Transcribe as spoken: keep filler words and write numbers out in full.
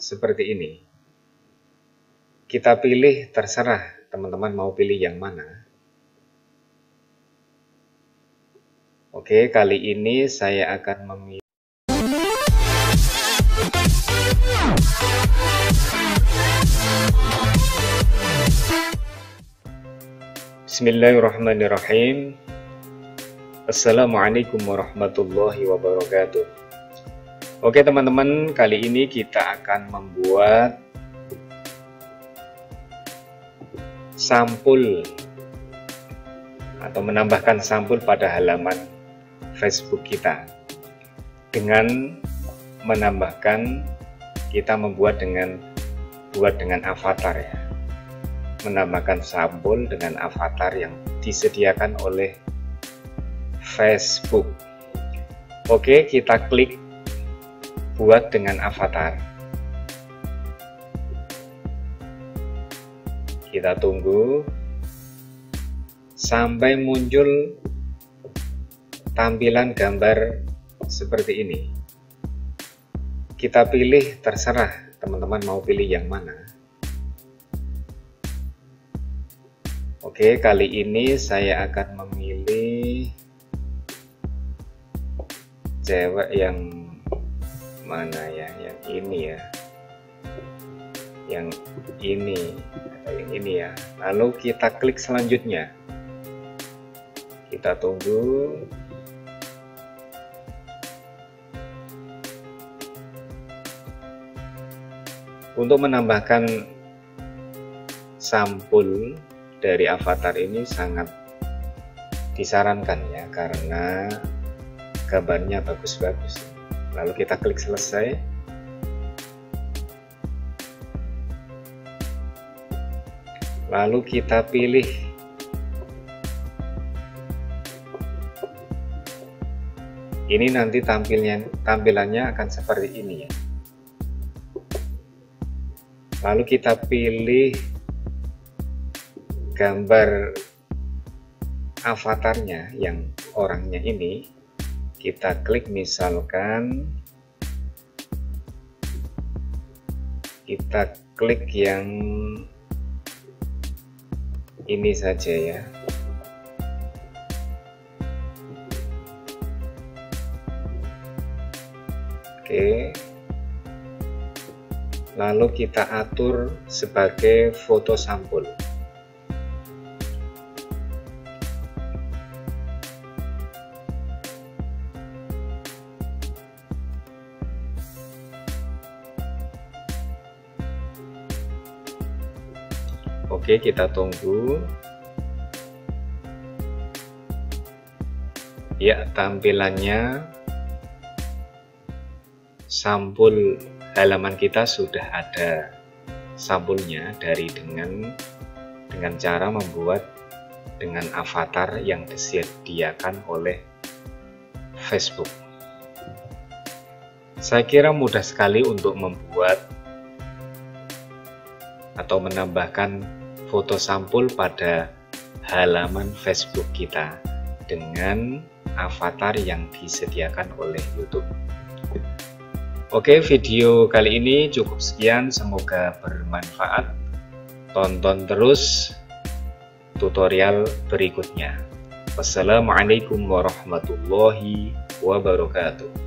seperti ini. Kita pilih, terserah teman-teman mau pilih yang mana. Oke, kali ini saya akan memilih Bismillahirrahmanirrahim. Assalamualaikum warahmatullahi wabarakatuh. Oke teman-teman, kali ini kita akan membuat sampul atau menambahkan sampul pada halaman Facebook kita dengan menambahkan, kita membuat dengan buat dengan avatar ya, menambahkan sampul dengan avatar yang disediakan oleh Facebook. Oke, kita klik buat dengan avatar. Kita tunggu sampai muncul tampilan gambar seperti ini. Kita pilih, terserah teman-teman mau pilih yang mana. Oke, kali ini saya akan memilih cewek yang mana ya, yang ini ya, yang ini atau yang ini ya. Lalu kita klik selanjutnya, kita tunggu. Untuk menambahkan sampul dari avatar ini sangat disarankan ya, karena gambarnya bagus-bagus. Lalu kita klik selesai. Lalu kita pilih ini, nanti tampilnya tampilannya akan seperti ini ya. Lalu kita pilih gambar avatarnya yang orangnya ini. Kita klik, misalkan kita klik yang ini saja ya. Oke, lalu kita atur sebagai foto sampul. Oke, kita tunggu. Ya, tampilannya sampul halaman kita sudah ada sampulnya dari dengan dengan cara membuat dengan avatar yang disediakan oleh Facebook. Saya kira mudah sekali untuk membuat atau menambahkan foto sampul pada halaman Facebook kita dengan avatar yang disediakan oleh YouTube. Oke, video kali ini cukup sekian, semoga bermanfaat. Tonton terus tutorial berikutnya. Wassalamualaikum warahmatullahi wabarakatuh.